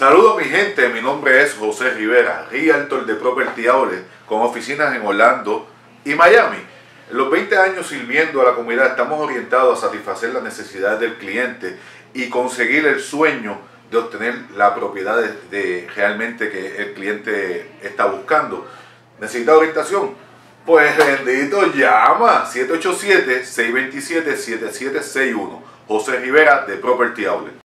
Saludos mi gente, mi nombre es José Rivera, Realtor de Property Outlet, con oficinas en Orlando y Miami. En los 20 años sirviendo a la comunidad estamos orientados a satisfacer las necesidades del cliente y conseguir el sueño de obtener la propiedad de realmente que el cliente está buscando. ¿Necesita orientación? Pues bendito, llama 787-627-7761. José Rivera de Property Outlet.